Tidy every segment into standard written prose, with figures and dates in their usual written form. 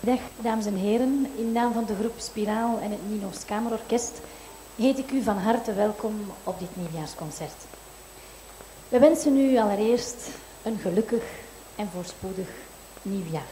Dag, dames en heren. In naam van de groep Spiraal en het Nino's Kamerorkest heet ik u van harte welkom op dit nieuwjaarsconcert. We wensen u allereerst een gelukkig en voorspoedig nieuwjaar.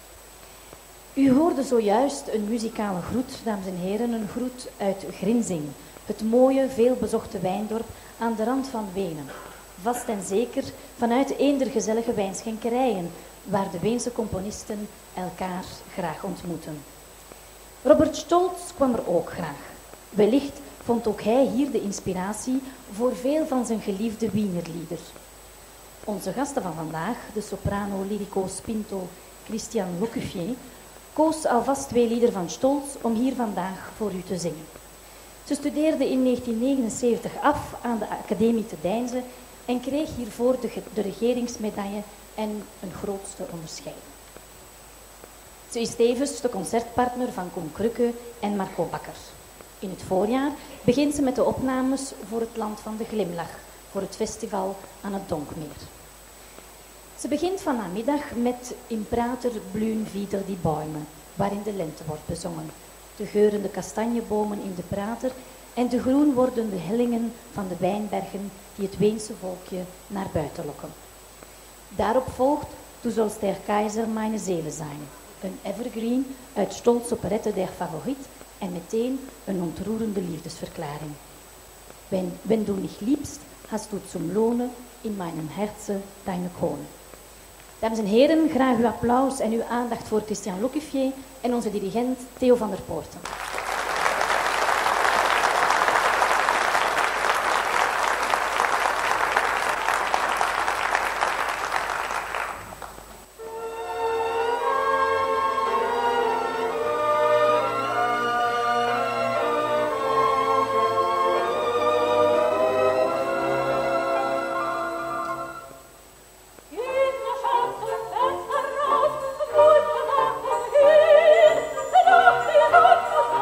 U hoorde zojuist een muzikale groet, dames en heren, een groet uit Grinzing, het mooie, veelbezochte wijndorp aan de rand van Wenen. Vast en zeker vanuit een der gezellige wijnschenkerijen, waar de Weense componisten elkaar graag ontmoeten. Robert Stolz kwam er ook graag. Wellicht vond ook hij hier de inspiratie voor veel van zijn geliefde Wienerlieder. Onze gasten van vandaag, de soprano lyrico spinto Christian Lecouvier, koos alvast 2 lieder van Stolz om hier vandaag voor u te zingen. Ze studeerde in 1979 af aan de Academie te Deinze en kreeg hiervoor de regeringsmedaille en een grootste onderscheiding. Ze is tevens de concertpartner van Koen Krukke en Marco Bakker. In het voorjaar begint ze met de opnames voor het Land van de Glimlach, voor het festival aan het Donkmeer. Ze begint vanmiddag met In Prater blühen wieder die Bäume, waarin de lente wordt bezongen. De geurende kastanjebomen in de Prater en de groen wordende hellingen van de wijnbergen die het Weense volkje naar buiten lokken. Daarop volgt Du sollst der Kaiser meine Seele sein, een evergreen uit Stolz operette der Favorit en meteen een ontroerende liefdesverklaring. Wenn du mich liebst, hast du zum Lohne in meinem Herzen deine Krone. Dames en heren, graag uw applaus en uw aandacht voor Christian Lecouvier en onze dirigent Theo van der Poorten. Thank you.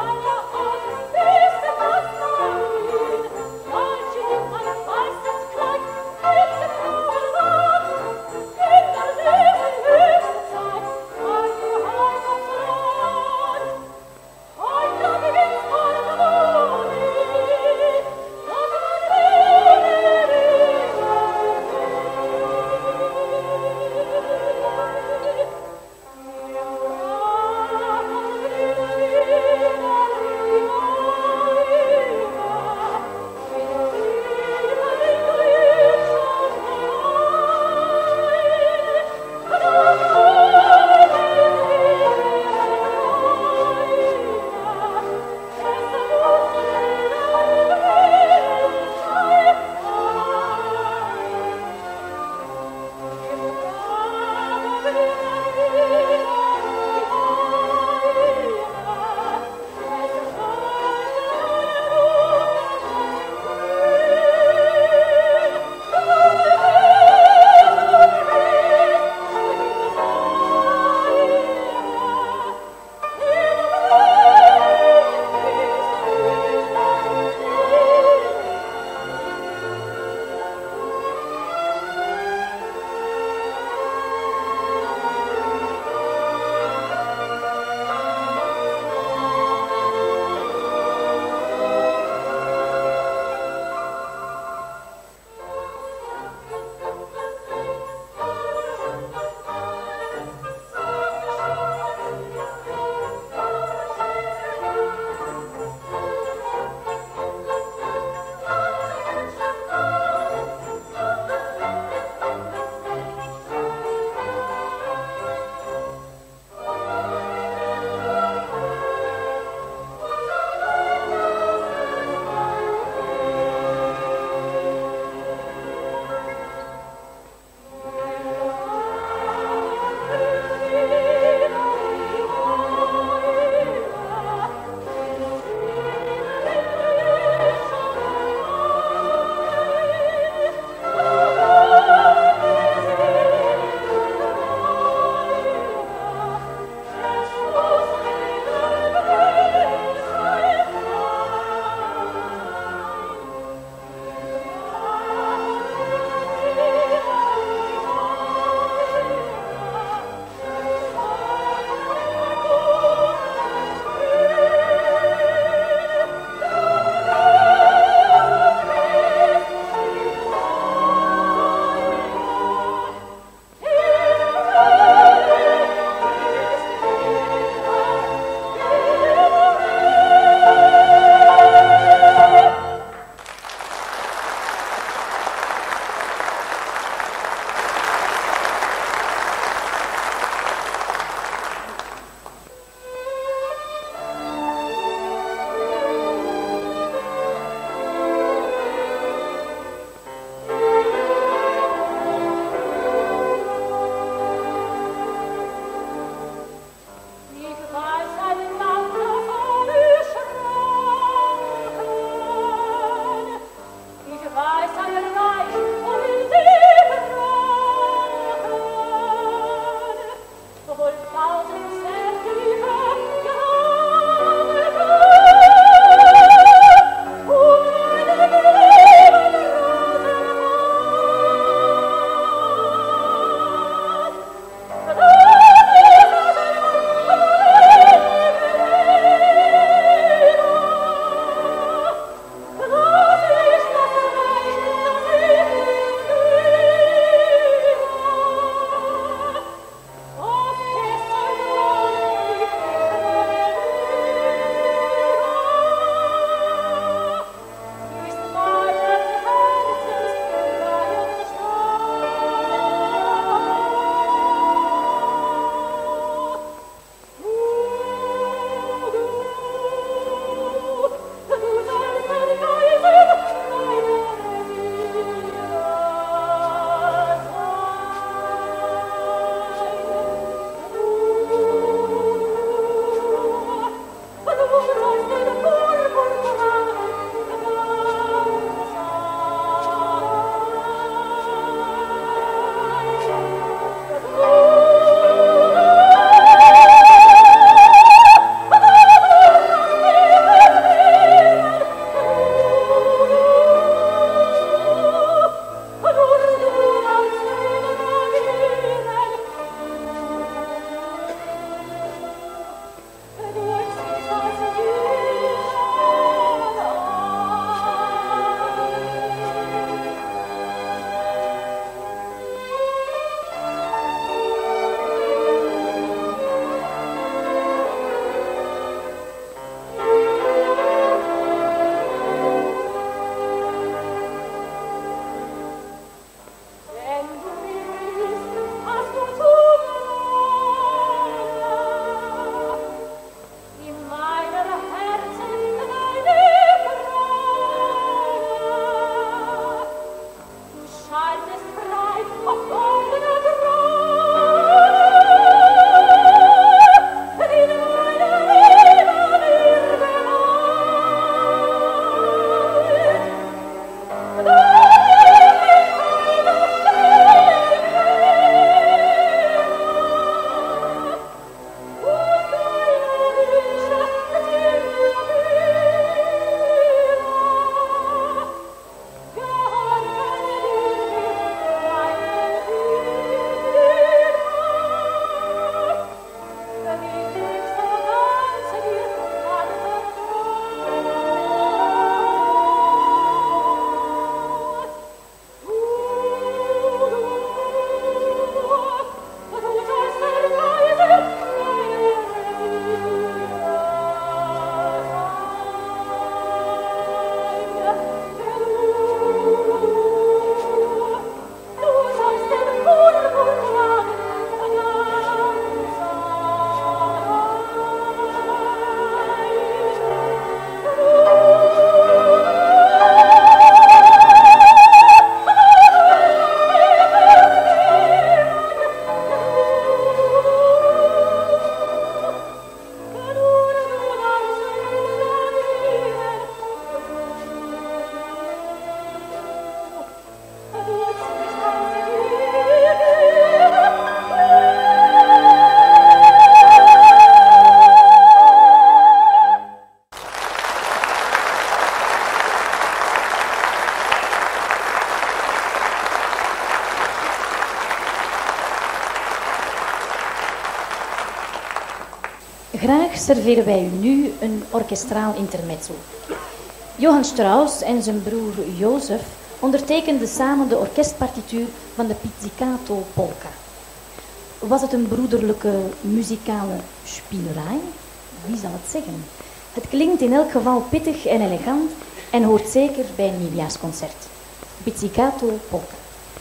Graag serveren wij u nu een orkestraal intermezzo. Johann Strauss en zijn broer Jozef ondertekenden samen de orkestpartituur van de Pizzicato Polka. Was het een broederlijke muzikale spielerij? Wie zal het zeggen? Het klinkt in elk geval pittig en elegant en hoort zeker bij een nieuwjaarsconcert. Pizzicato Polka.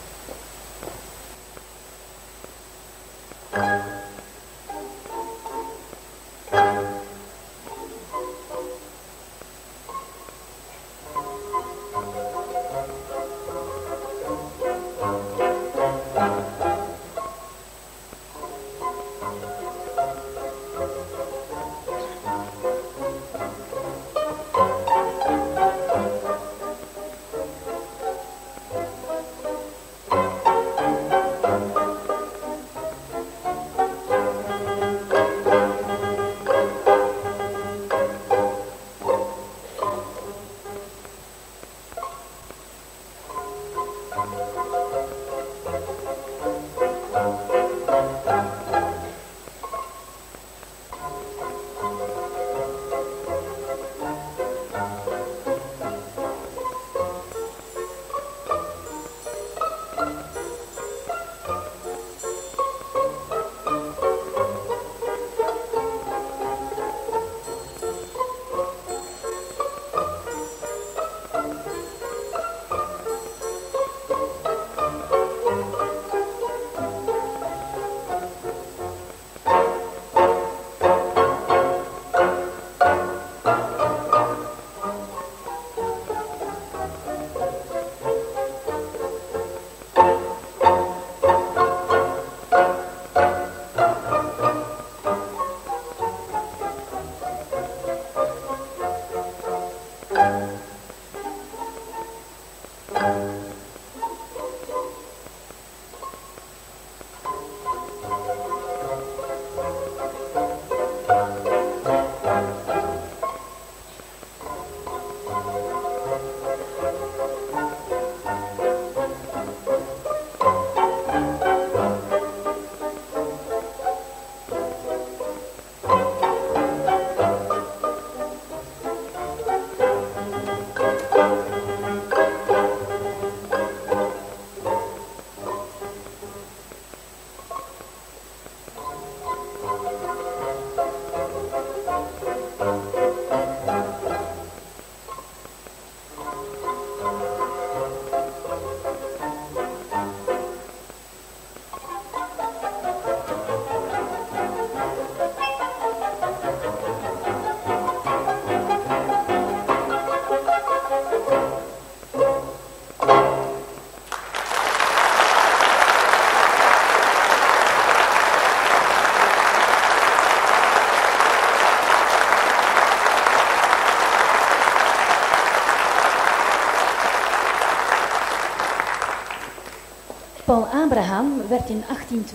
Paul Abraham werd in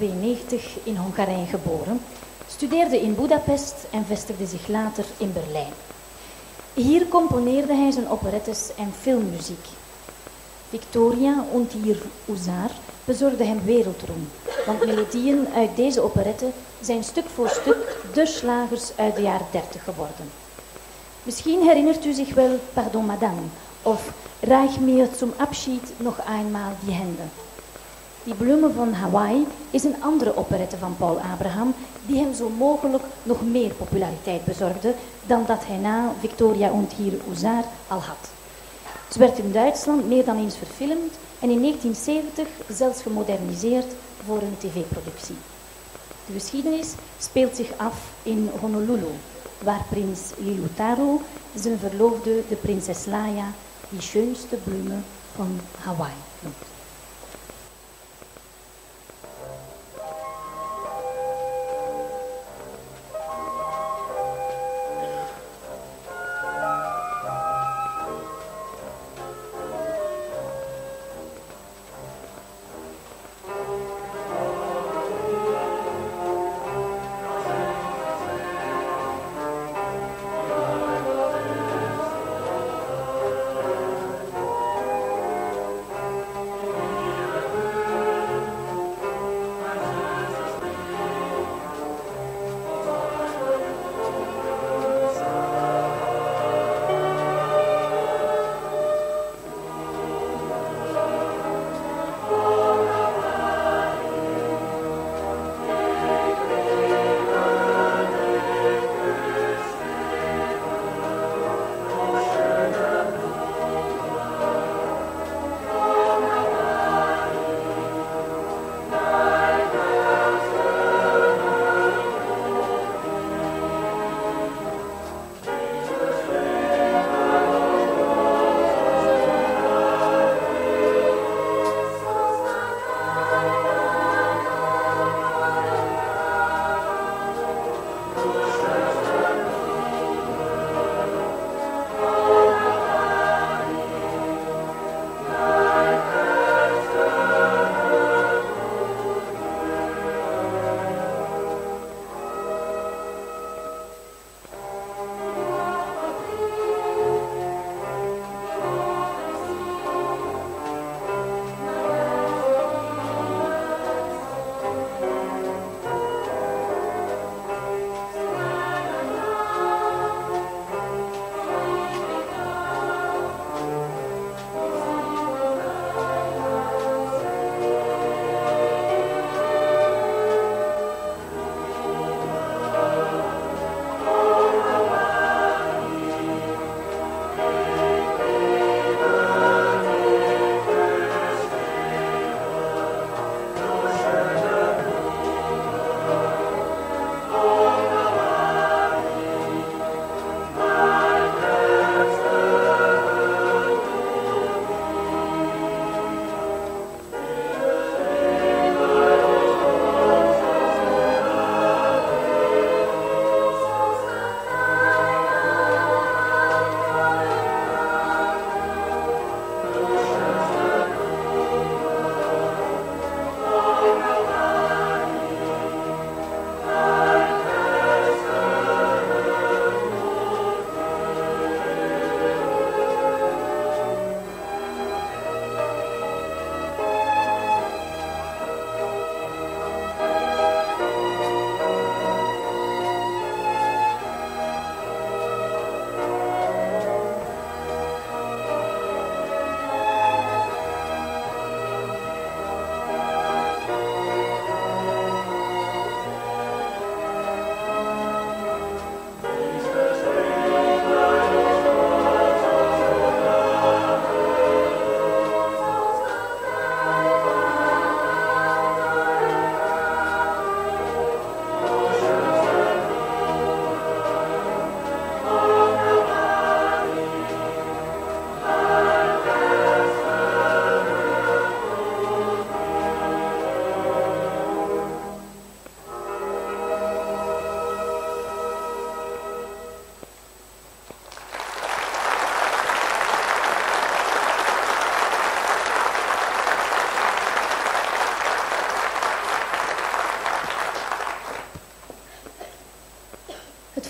1892 in Hongarije geboren, studeerde in Budapest en vestigde zich later in Berlijn. Hier componeerde hij zijn operettes en filmmuziek. Victoria und ihr Husar bezorgde hem wereldroem, want melodieën uit deze operetten zijn stuk voor stuk de slagers uit de jaren 30 geworden. Misschien herinnert u zich wel Pardon Madame of Reich mir zum Abschied noch einmal die Hände. Die Bloemen van Hawaii is een andere operette van Paul Abraham die hem zo mogelijk nog meer populariteit bezorgde dan dat hij na Victoria und ihr Husar al had. Ze werd in Duitsland meer dan eens verfilmd en in 1970 zelfs gemoderniseerd voor een tv-productie. De geschiedenis speelt zich af in Honolulu, waar prins Lilutaro zijn verloofde, de prinses Laia, die schoonste bloemen van Hawaii noemt.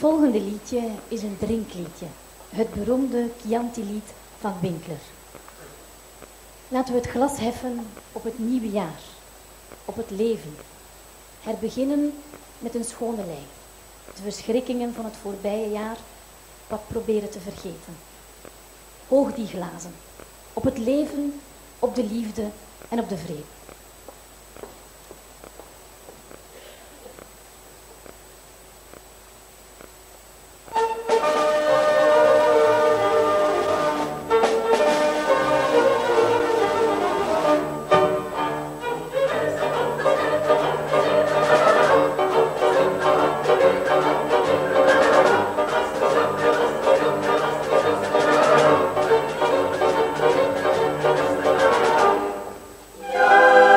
volgende liedje is een drinkliedje. Het beroemde Chianti-lied van Winkler. Laten we het glas heffen op het nieuwe jaar, op het leven. Herbeginnen met een schone lei. De verschrikkingen van het voorbije jaar wat proberen te vergeten. Hoog die glazen. Op het leven, op de liefde en op de vrede. Ja.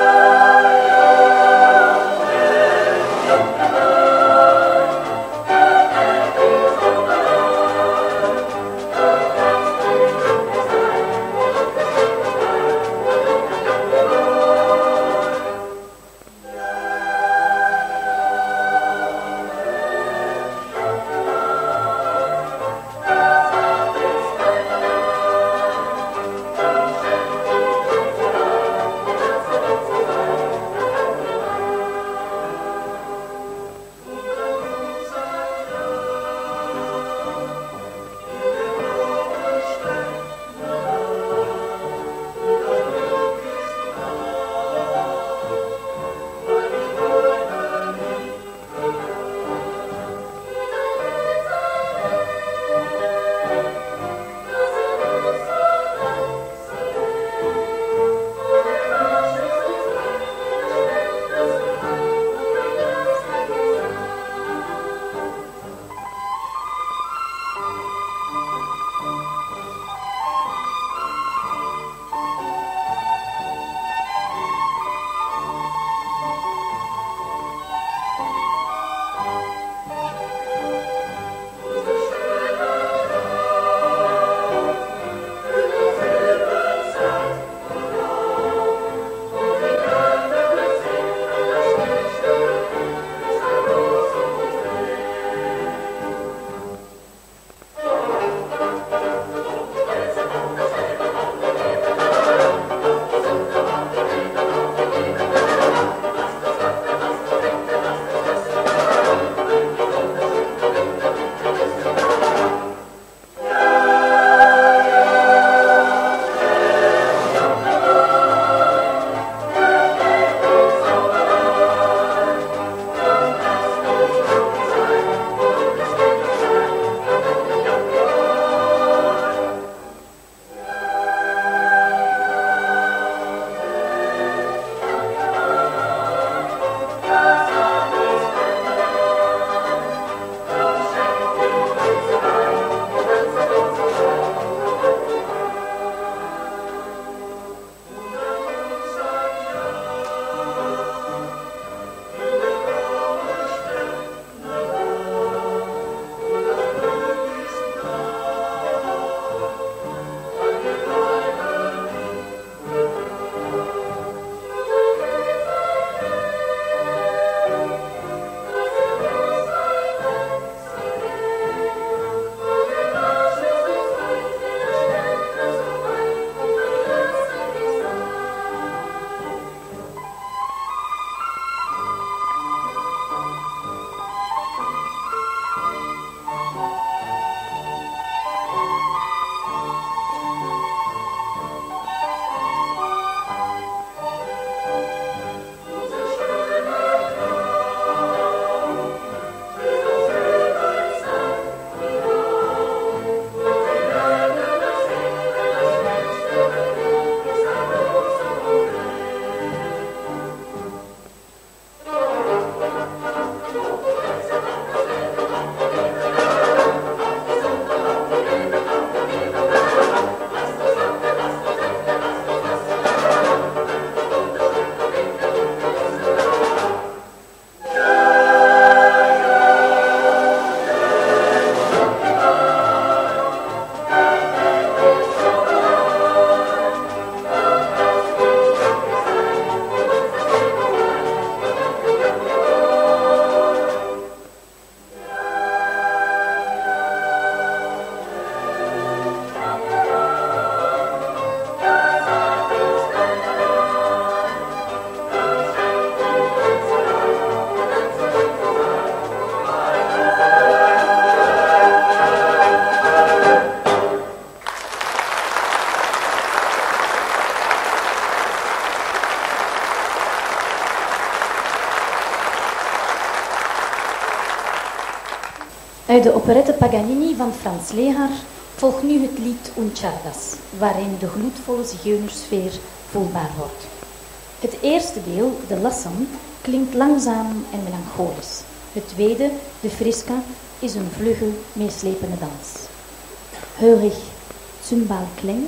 Uit de operette Paganini van Franz Lehár volgt nu het lied Unchardas, waarin de gloedvolle zigeunersfeer voelbaar wordt. Het eerste deel, de Lassam, klinkt langzaam en melancholisch. Het tweede, de Friska, is een vlugge, meeslepende dans. Höre ich Zymbalklänge?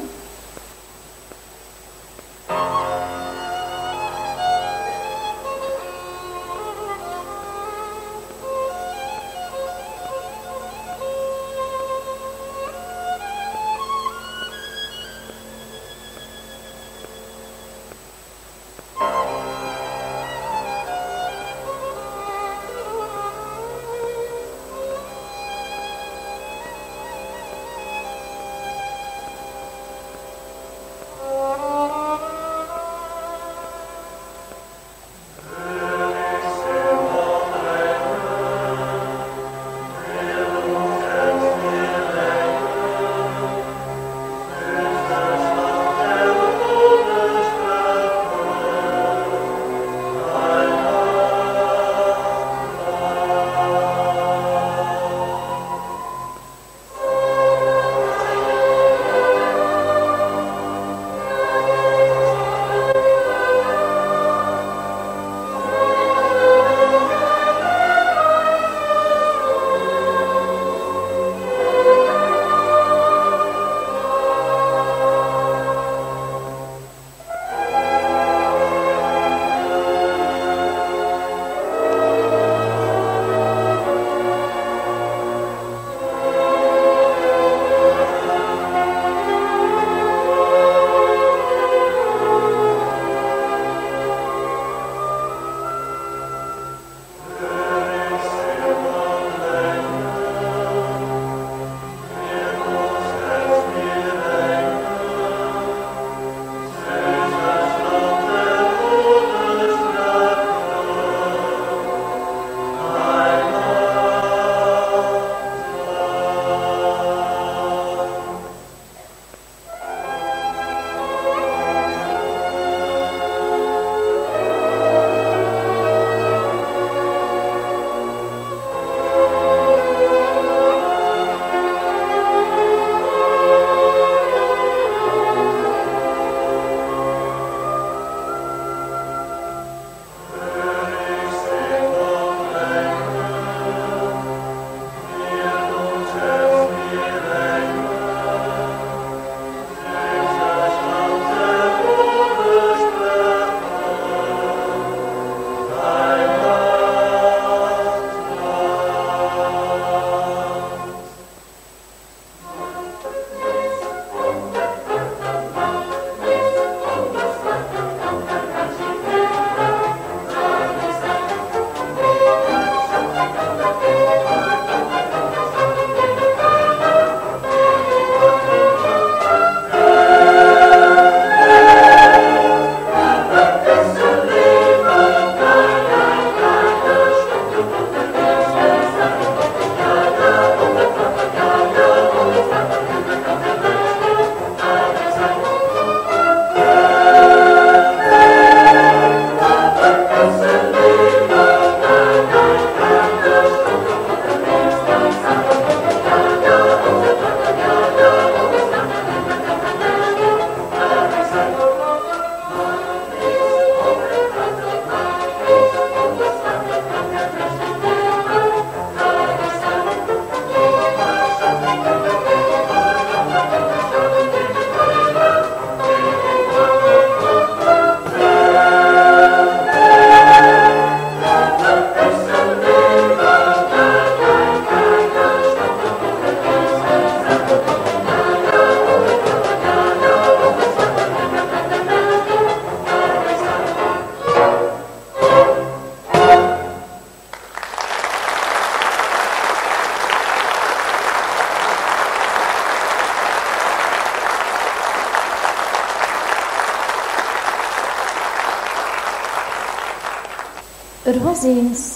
Er was eens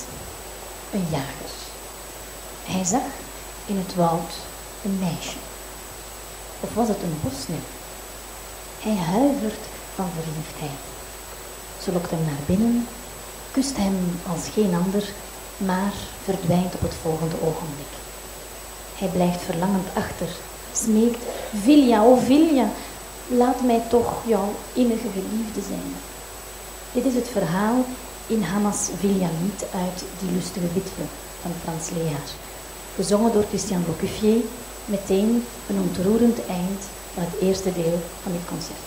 een jager. Hij zag in het woud een meisje. Of was het een bosnimf? Hij huivert van verliefdheid. Ze lokt hem naar binnen, kust hem als geen ander, maar verdwijnt op het volgende ogenblik. Hij blijft verlangend achter, smeekt, Vilja, o Vilja, laat mij toch jouw innige geliefde zijn. Dit is het verhaal in Hanna's Vilja-lied uit Die lustige witwe van Frans Leaar. Gezongen door Christian Bocuffier, meteen een ontroerend eind van het eerste deel van dit concert.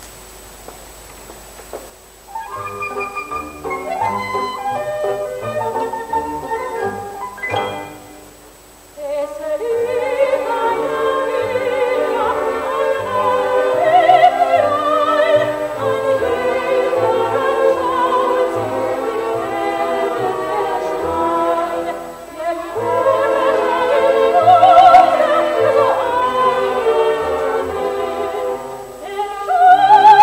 Oh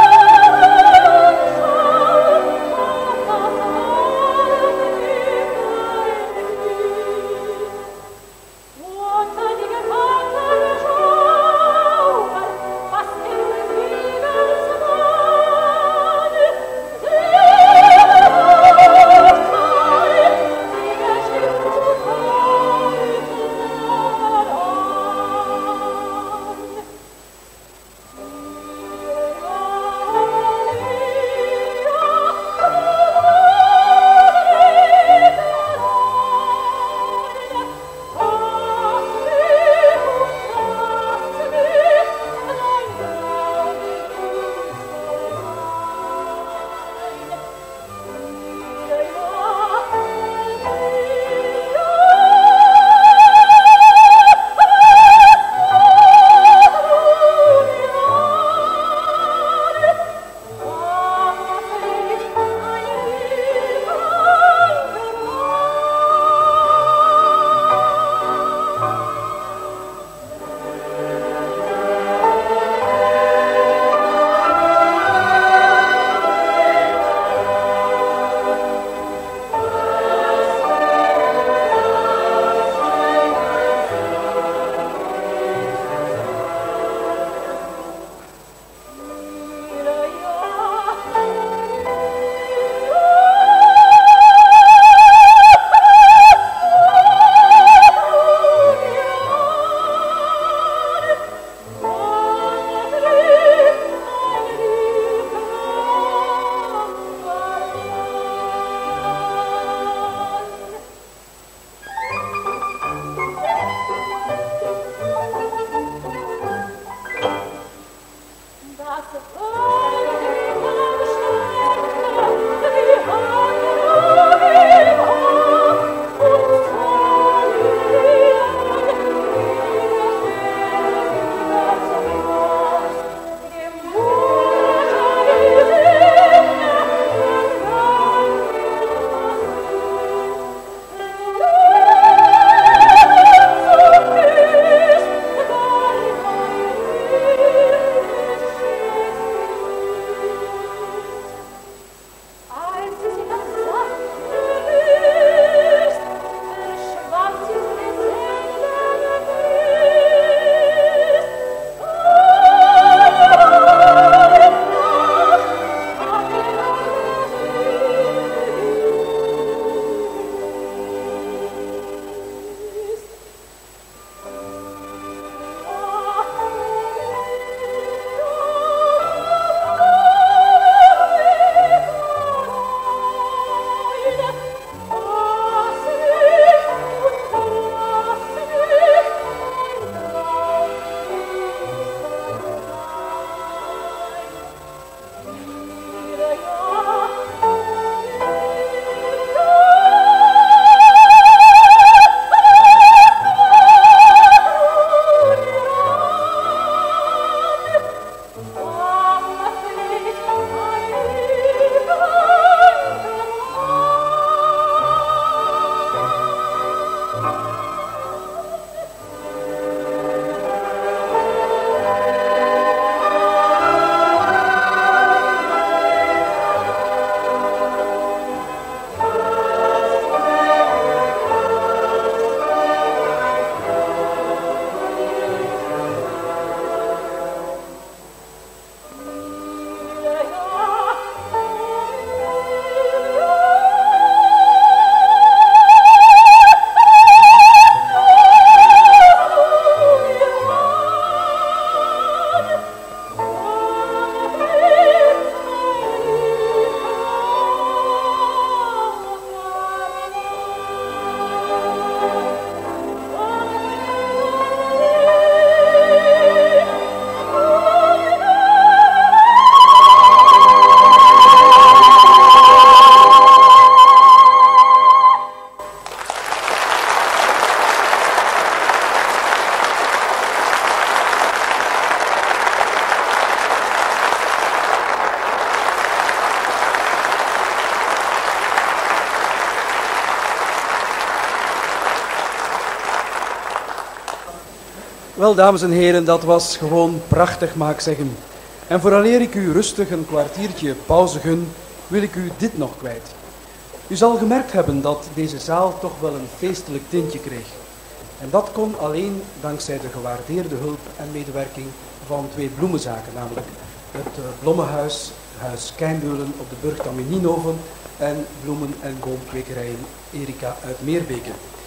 Wel, dames en heren, dat was gewoon prachtig, mag ik zeggen. En vooraleer ik u rustig een kwartiertje pauze gun, wil ik u dit nog kwijt. U zal gemerkt hebben dat deze zaal toch wel een feestelijk tintje kreeg. En dat kon alleen dankzij de gewaardeerde hulp en medewerking van 2 bloemenzaken, namelijk het Blommenhuis, Huis Keindeulen op de Burgtam in Nienhoven en bloemen- en boomkwekerijen Erika uit Meerbeke.